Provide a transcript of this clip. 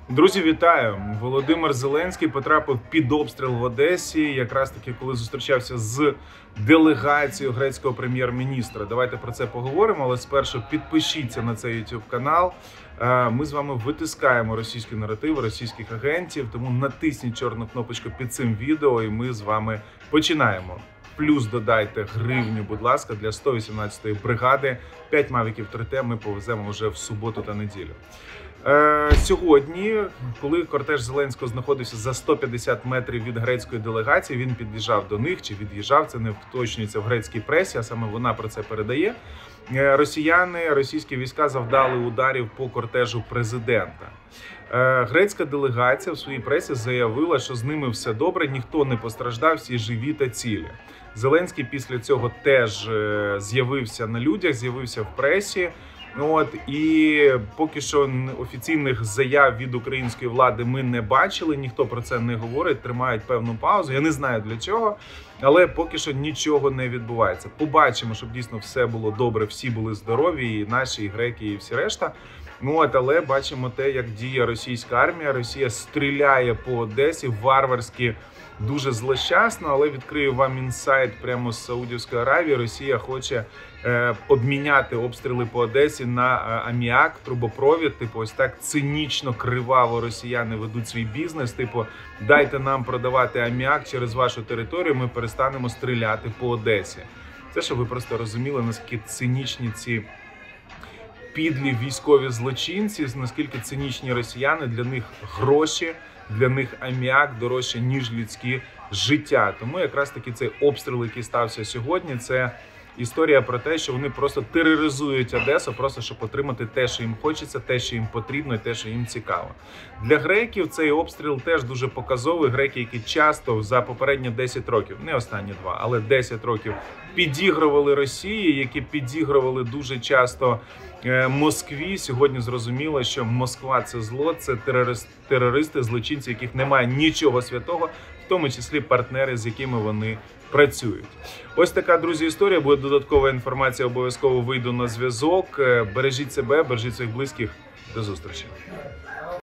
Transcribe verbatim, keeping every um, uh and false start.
Друзі, вітаю! Володимир Зеленський потрапив під обстріл в Одесі, якраз таки, коли зустрічався з делегацією грецького прем'єр-міністра. Давайте про це поговоримо, але спершу підпишіться на цей YouTube канал. Ми з вами витискаємо російські наративи, російських агентів, тому натисніть чорну кнопочку під цим відео і ми з вами починаємо. Плюс додайте гривню, будь ласка, для сто вісімнадцятої бригади. п'ять мавіків три Т ми повеземо вже в суботу та неділю. Е, сьогодні, коли кортеж Зеленського знаходився за сто п'ятдесят метрів від грецької делегації, він під'їжджав до них чи від'їжджав, це не вточнюється в грецькій пресі, а саме вона про це передає. Е, росіяни, російські війська завдали ударів по кортежу президента. Е, грецька делегація в своїй пресі заявила, що з ними все добре, ніхто не постраждав, всі живі та цілі. Зеленський після цього теж е, з'явився на людях, з'явився в пресі. От, і поки що офіційних заяв від української влади ми не бачили, ніхто про це не говорить, тримають певну паузу. Я не знаю для чого, але поки що нічого не відбувається. Побачимо, щоб дійсно все було добре, всі були здорові, і наші, і греки, і всі решта. Ну, от, але бачимо те, як діє російська армія. Росія стріляє по Одесі варварськи, дуже злощасно, але відкрию вам інсайт прямо з Саудівської Аравії. Росія хоче е, обміняти обстріли по Одесі на е, аміак, трубопровід. Типу, ось так цинічно, криваво росіяни ведуть свій бізнес. Типу, дайте нам продавати аміак через вашу територію, ми перестанемо стріляти по Одесі. Це, щоб ви просто розуміли, наскільки цинічні ці підлі військові злочинці, наскільки цинічні росіяни, для них гроші, для них аміак дорожче, ніж людські життя. Тому якраз таки цей обстріл, який стався сьогодні, це історія про те, що вони просто тероризують Одесу, просто щоб отримати те, що їм хочеться, те, що їм потрібно і те, що їм цікаво. Для греків цей обстріл теж дуже показовий. Греки, які часто за попередні десять років, не останні два, але десять років підігрували Росії, які підігрували дуже часто Москві. Сьогодні зрозуміло, що Москва – це зло, це терористи, злочинці, яких немає нічого святого, в тому числі партнери, з якими вони працюють. Ось така, друзі, історія. Буде додаткова інформація, обов'язково вийду на зв'язок. Бережіть себе, бережіть своїх близьких. До зустрічі.